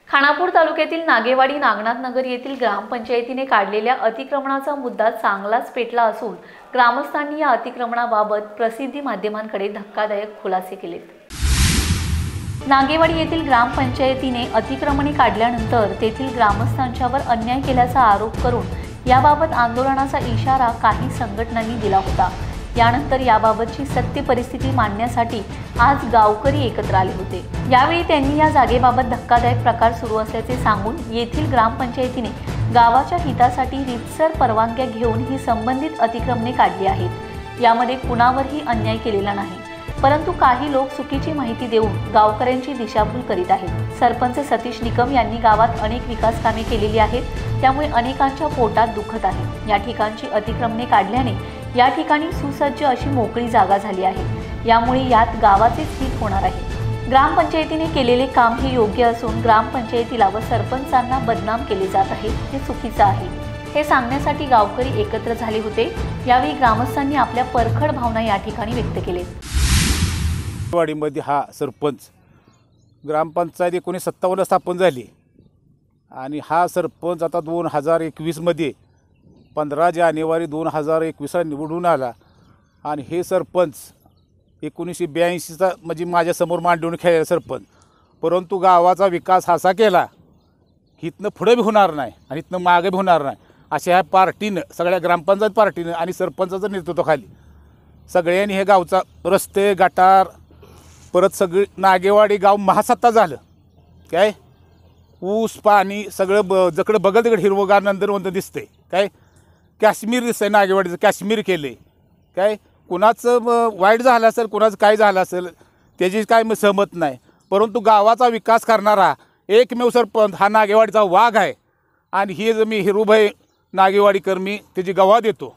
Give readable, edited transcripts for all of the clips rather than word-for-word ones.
खानापूर तालुक्यातील नागेवाडी नागनाथ नगर येथील ग्रामपंचायतीने काढलेल्या अतिक्रमणाचा मुद्दा चांगलाच पेटला असून ग्रामस्थांनी या अतिक्रमणाबाबत प्रसिद्धी माध्यमांकडे धक्कादायक खुलासे केलेत। नागेवाडी येथील ग्रामपंचायतीने अतिक्रमणे काढल्यानंतर तेथील ग्रामस्थांच्यावर अन्याय केल्याचा आरोप करून याबाबत आंदोलनाचा इशारा काही संघटनांनी दिला होता। यानंतर याबाबतची सत्य परिस्थिती मांडण्यासाठी आज गावकरी एकत्र आले होते। यावेळी त्यांनी या जागेबाबत धक्कादायक प्रकार सुरू असल्याचे सांगून येथील ग्रामपंचायतीने गावाच्या हितासाठी रीतसर परवानग्या घेऊन ही संबंधित अतिक्रमणे काढली आहेत। यामध्ये कुणावरही अन्याय केलेला नाही, परंतु काही लोक चुकीची माहिती देऊन गावकऱ्यांची दिशाभूल करीत आहेत। सरपंच सतीश निकम यांनी गावात अनेक विकास कामे केलेली आहेत, त्यामुळे अनेकांच्या पोटात दुखत आहे। या ठिकाणची अतिक्रमणे काढल्याने या ठिकाणी सुसज्ज अशी मोकळी जागा झाली आहे, यामुळे यात गावाचेच हित होणार आहे। ग्रामपंचायतीने केलेले काम हे योग्य असून ग्रामपंचायतीला व सरपंचांना बदनाम केले जात आहे, हे चुकीचे आहे, हे सांगण्यासाठी गावकरी एकत्र झाले होते। यावेळी ग्रामस्थांनी आपल्या परखड भावना या ठिकाणी व्यक्त केलेत। वाडीमध्ये हा सरपंच ग्रामपंचायत 1957 स्थापन झाली आणि हा सरपंच आता 2021 मध्ये 15 जानेवारी 2021 निवडून आला आणि हे सरपंच 1982चा म्हणजे माझ्यासमोर मांडून खेळलेला सरपंच, परंतु गावाचा विकास असा केला इथनं पुढे बी होणार नाही आणि इथनं मागे बी होणार नाही अशा ह्या पार्टीनं, सगळ्या ग्रामपंचायत पार्टीनं आणि सरपंचाचं नेतृत्वाखाली सगळ्यांनी हे गावचा रस्ते गटार परत सगळी नागेवाडी गाव महासत्ता झालं। काय ऊस पाणी सगळं जकडं बघल तिकडे हिरवगार नंदनवंत दिसते, काय काश्मीर दिसतंय, नागेवाडीचं काश्मीर केले। काय कुणाचं वाईट झालं असेल, कुणाचं काय झालं असेल त्याची काय मी सहमत नाही, परंतु गावाचा विकास करणारा एकमेव सरपंच हा नागेवाडीचा वाघ आहे आणि हे जर मी हिरूभाई नागेवाडीकर मी त्याची गवाह देतो।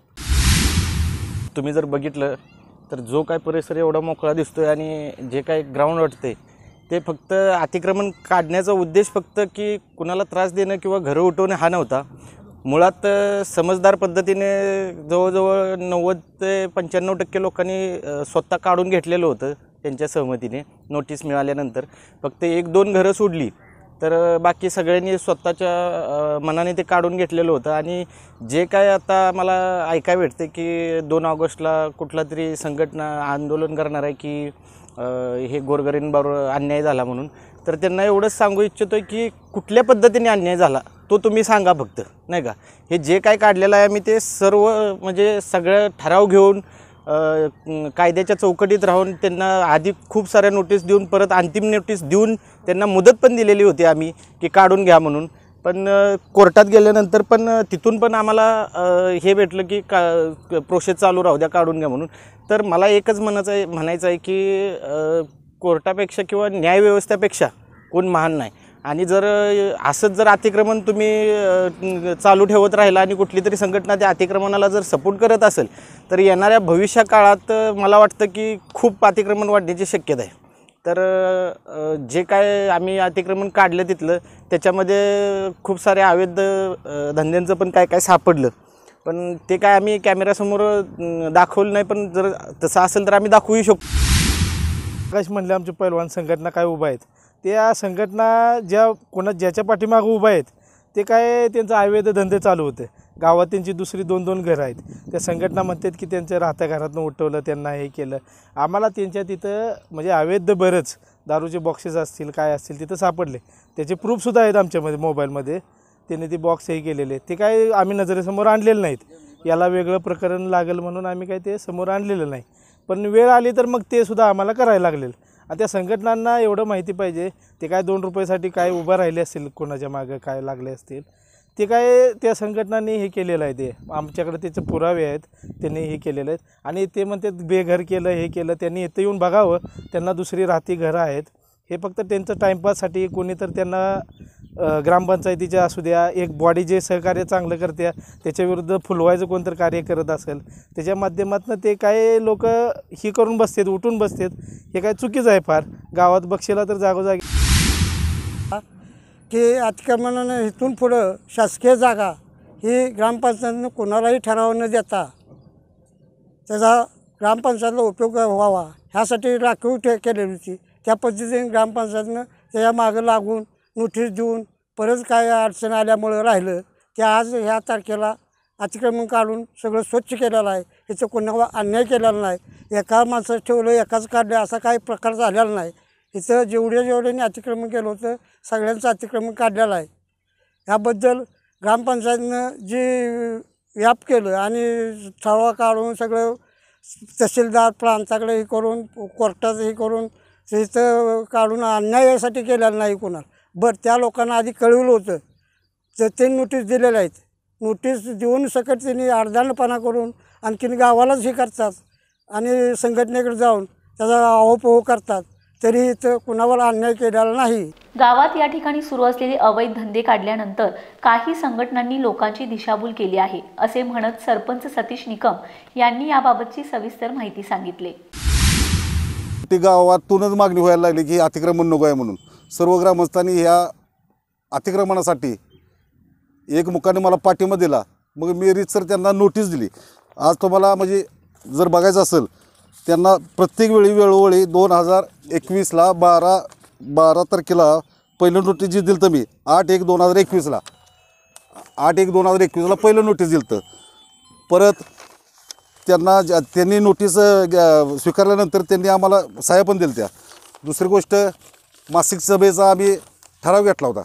तुम्ही जर बघितलं तर जो काय परिसर एवढा मोकळा दिसतोय आणि जे काय ग्राउंड वाटते ते फक्त अतिक्रमण काढण्याचा उद्देश फक्त की कुणाला त्रास देणं किंवा घरं उठवणे हा नव्हता। मुळात समजदार पद्धतीने जवळजवळ 90 ते 95% लोकांनी स्वतः काढून घेतलेलं होतं त्यांच्या सहमतीने नोटीस मिळाल्यानंतर। फक्त 1-2 घरं सोडली तर बाकी सगळ्यांनी स्वतःच्या मनाने ते काढून घेतलेलं होतं। आणि जे काय आता मला ऐकायला भेटते की 2 ऑगस्टला कुठला तरी संघटना आंदोलन करणार आहे की हे गोरगरीबांवर अन्याय झाला म्हणून, तर त्यांना एवढंच सांगू इच्छितो की कुठल्या पद्धतीने अन्याय झाला तो तुम्ही सांगा फक्त, नाही का। हे जे काय काढलेलं आहे आम्ही ते सर्व म्हणजे सगळं ठराव घेऊन कायद्याच्या चौकटीत राहून त्यांना आधी खूप साऱ्या नोटीस देऊन परत अंतिम नोटीस देऊन त्यांना मुदत पण दिलेली होती आम्ही की काढून घ्या म्हणून, पण कोर्टात गेल्यानंतर पण तिथून पण आम्हाला हे भेटलं की प्रोसेस चालू राहू द्या, काढून घ्या म्हणून। तर मला एकच म्हणायचं आहे की कोर्टापेक्षा किंवा न्यायव्यवस्थेपेक्षा कोण महान नाही आणि जर असंच जर अतिक्रमण तुम्ही चालू ठेवत राहिला आणि कुठली तरी संघटना त्या अतिक्रमणाला जर सपोर्ट करत असेल तर येणाऱ्या भविष्य काळात मला वाटतं की खूप अतिक्रमण वाढण्याची शक्यता आहे। तर जे काय आम्ही अतिक्रमण काढलं तिथलं त्याच्यामध्ये खूप साऱ्या अवैध धंद्यांचं पण काय सापडलं, पण ते काय आम्ही कॅमेऱ्यासमोर दाखवलं नाही, पण जर तसं असेल तर आम्ही दाखवू शकतो। आकाश म्हणले आमचे पैलवान संघटना काय उभा आहेत, त्या संघटना ज्याच्या पाठीमागं उभा आहेत ते काय त्यांचं अवैध धंदे चालू होते। गावात त्यांची दुसरी 2-2 घरं आहेत, त्या संघटना म्हणतात की त्यांच्या राहत्या घरातून उठवलं, त्यांना हे केलं। आम्हाला त्यांच्या तिथं म्हणजे अवैध बरंच दारूचे बॉक्सेस असतील काय असतील तिथं सापडले, त्याचे प्रूफसुद्धा आहेत आमच्यामध्ये मोबाईलमध्ये, त्यांनी ते बॉक्स हे केलेले, ते काय आम्ही नजरेसमोर आणलेलं नाहीत। याला वेगळं प्रकरण लागेल म्हणून आम्ही काय ते समोर आणलेलं नाही, पण वेळ आली तर मग ते सुद्धा आम्हाला करायला लागलेल। आणि त्या संघटनांना एवढं माहिती पाहिजे ते काय 2 रुपयासाठी काय उभं राहिले असतील, कोणाच्या मागं काय लागले असतील, ते काय त्या संघटनांनी हे केलेलं आहे। ते आमच्याकडे त्याचे पुरावे आहेत, त्यांनी हे केलेले आहेत आणि ते म्हणतात बेघर केलं हे केलं, त्यांनी इथं येऊन बघावं, त्यांना दुसरी राहती घरं आहेत। हे फक्त त्यांचं टाईमपाससाठी कोणी तर त्यांना ग्रामपंचायतीच्या असू द्या, एक बॉडी जे सहकार्य चांगलं करते त्याच्याविरुद्ध फुलवायचं कोणतं कार्य करत असेल त्याच्या माध्यमातून ते काय लोक ही करून बसतात, उठून बसतात, हे काय चुकीचं आहे फार। गावात बघशीला तर जागोजागी की अतिक्रमणानं इथून पुढं शासकीय जागा ही ग्रामपंचायतीनं कोणालाही ठराव न देता त्याचा ग्रामपंचायतीला उपयोग व्हावा ह्यासाठी राखीव केलेली होती। त्या पद्धतीने ग्रामपंचायतीनं त्याच्या मागं लागून नोटीस देऊन परत काय अडचण आल्यामुळं राहिलं ते आज ह्या तारखेला अतिक्रमण काढून सगळं स्वच्छ केलेलं आहे. इथं कोणावर अन्याय केलेला नाही. एका माणसं ठेवलं एकाच काढलं असा काही प्रकार झालेला नाही. इथं जेवढ्याने अतिक्रमण केलं होतं सगळ्यांचं अतिक्रमण काढलेलं आहे. ह्याबद्दल ग्रामपंचायतीनं जी व्याप केलं आणि ठराव काढून सगळं तहसीलदार प्रांताकडे हे करून कोर्टात हे करून इथं काढून अन्यायासाठी केलेलं नाही कोणाला. बरं त्या लोकांना आधी कळवलं होतं तर ते नोटीस दिलेले आहेत. नोटीस देऊन सकट त्यांनी अर्धानपणा करून आणखीन गावालाच हे करतात आणि संघटनेकडे जाऊन त्याचा आहोपोहो करतात. तरी इथं कुणावर अन्याय केलेला नाही. गावात या ठिकाणी सुरू असलेले अवैध धंदे काढल्यानंतर काही संघटनांनी लोकांची दिशाभूल केली आहे असे म्हणत सरपंच सतीश निकम यांनी याबाबतची सविस्तर माहिती सांगितली. ती गावातूनच मागणी व्हायला लागली की अतिक्रमण नको आहे म्हणून. सर्व ग्रामस्थांनी ह्या अतिक्रमणासाठी एकमुखाने मला पाठिंबा दिला. मग मी रीतसर त्यांना नोटीस दिली. आज तुम्हाला म्हणजे जर बघायचं असेल त्यांना प्रत्येक वेळोवेळी 2021ला 12 तारखेला पहिलं नोटीस जी दिलं तर मी 8/1/2021ला 8/1/2021ला पहिलं नोटीस दिलं तर परत त्यांनी नोटीस स्वीकारल्यानंतर त्यांनी आम्हाला सह्या पण दिल्या. दुसरी गोष्ट मासिक सभेचा आम्ही ठराव घेतला होता.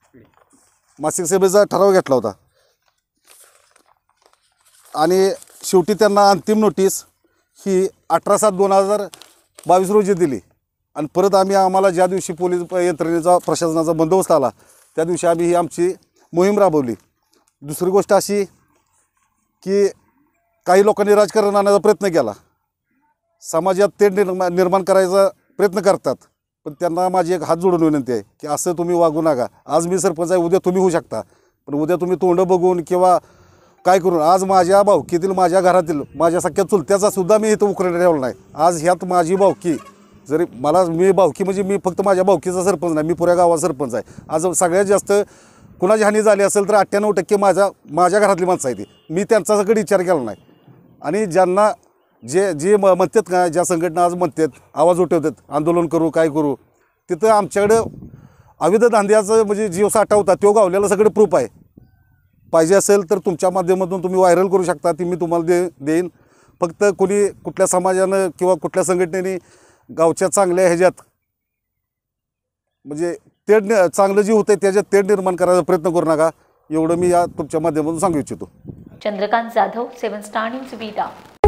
आणि शेवटी त्यांना अंतिम नोटीस ही 18/7/2022 रोजी दिली. आणि परत आम्हाला ज्या दिवशी पोलीस यंत्रणेचा प्रशासनाचा बंदोबस्त आला त्या दिवशी आम्ही ही आमची मोहीम राबवली. दुसरी गोष्ट अशी की काही लोकांनी राजकारण आणण्याचा प्रयत्न केला. समाजात ते निर्माण करायचा प्रयत्न करतात. पण त्यांना माझी एक हात जोडून विनंती आहे की असं तुम्ही वागू नका. आज मी सरपंच आहे, उद्या तुम्ही होऊ शकता. पण उद्या तुम्ही तोंड बघून किंवा काय करून आज माझ्या भावकीतील माझ्या घरातील माझ्या सख्या चुलत्याचा सुद्धा मी इथं उकरणे ठेवला नाही. आज ह्यात माझी भावकी जरी मी भावकी म्हणजे मी फक्त माझ्या भावकीचा सरपंच नाही, मी पुऱ्या गावाचा सरपंच आहे. आज सगळ्यात जास्त कुणाची हानी झाली असेल तर 98% माझ्या घरातली माणसं आहे ती. मी त्यांचा सगळं विचार केला नाही. आणि ज्यांना जे म्हणतात का ज्या संघटना आज म्हणतात आवाज उठवतात आंदोलन करू काय करू तिथं आमच्याकडं अवैध धंद्याचं म्हणजे जीव साठा होता तो गावलेला सगळं प्रूफ आहे. पाहिजे असेल तर तुमच्या माध्यमातून तुम्ही व्हायरल करू शकता. ती मी तुम्हाला देईन. फक्त कोणी कुठल्या समाजानं किंवा कुठल्या संघटनेने गावच्या चांगल्या ह्याच्यात म्हणजे तेढ चांगलं जे होतं त्याच्यात तेढ निर्माण करायचा प्रयत्न करू नका एवढं मी या तुमच्या माध्यमातून सांगू इच्छितो. Chandrakant Jadhav, 7 star news, beta.